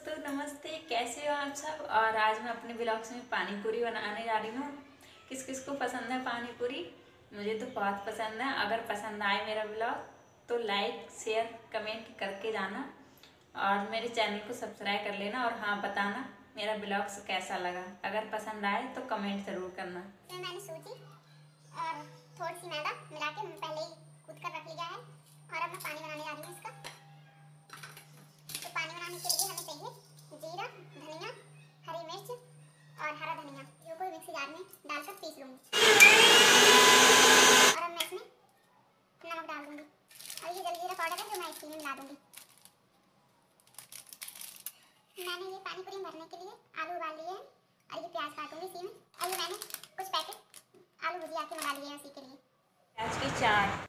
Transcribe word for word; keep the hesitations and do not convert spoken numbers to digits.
दोस्तों नमस्ते, कैसे हो आप सब। और आज मैं अपने ब्लॉग्स में पानी पूरी बनाने जा रही हूँ। किस किस को पसंद है पानी पूरी? मुझे तो बहुत पसंद है। अगर पसंद आए मेरा ब्लॉग तो लाइक शेयर कमेंट करके जाना और मेरे चैनल को सब्सक्राइब कर लेना। और हाँ, बताना मेरा ब्लॉग कैसा लगा। अगर पसंद आए तो कमेंट ज़रूर करना। तो मैंने सूजी और थोड़ी सी मैदा मिला के पहले ही कूट कर रख लिया है और अब मैं पानी बनाने जा रही हूँ इसका। तो पानी बनाने के लिए हमें चाहिए जीरा, धनिया, हरी मिर्च और हरा धनिया, जो कोई मिक्सी जार में डालकर पीस लूँगी। और अब मैं इसमें नमक डाल दूँगी और ये जलजीरा पाउडर है जो मैं इसी में मिला दूँगी। मैंने ये पानी पूरी भरने के लिए आलू उबाल लिए हैं और ये प्याज काटूँगी इसी में। और ये मैंने कुछ पैकेट आलू भुजिया के बना लिए हैं उसी के लिए। प्याज की चाट